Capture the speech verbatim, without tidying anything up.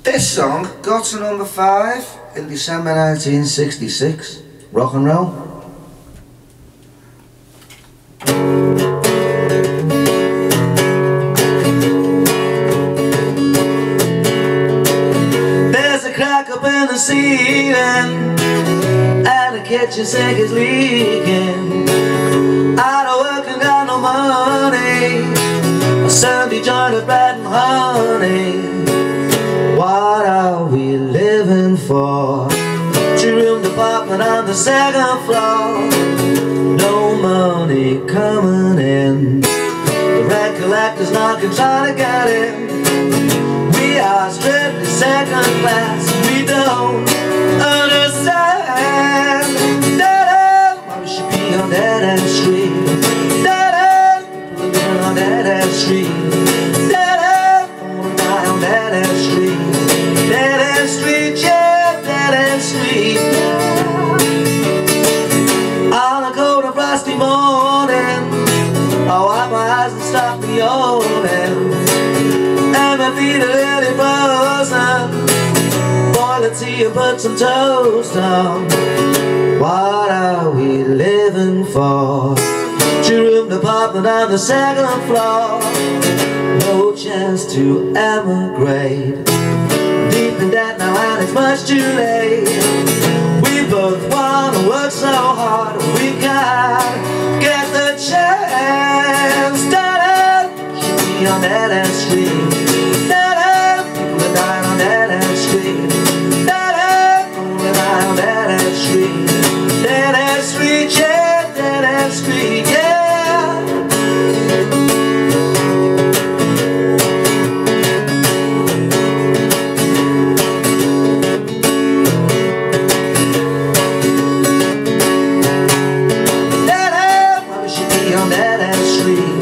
This song got to number five in December nineteen sixty-six. Rock and roll. There's a crack up in the ceiling and the kitchen sink is leaking. I don't work and got no money. I served you joint of bread and honey. What are we living for? Two-room apartment on the second floor. No money coming in. The rent collector's knocking, trying to get in. We are strictly second class. We don't understand. Da-da, why we should be on Dead End Street. Da-da, people living on Dead End Street. Da-da, wanna die on Dead End Street. Dead End Street, yeah, Dead End Street. On a cold and frosty morning, I wipe my eyes and stop the yawning. And my feet are really frozen. Boil a tea and put some toast on. What are we living for? Two-room apartment on the second floor. No chance to emigrate. Deep in debt now and it's much too late. We both wanna work so hard. We gotta get the chance. Da-da, should be on Dead End Street. Da-da, people are dying on Dead End Street. Da-da, people are dying on Dead End Street. Dead End Street, yeah, Dead End Street, yeah. On Dead End Street.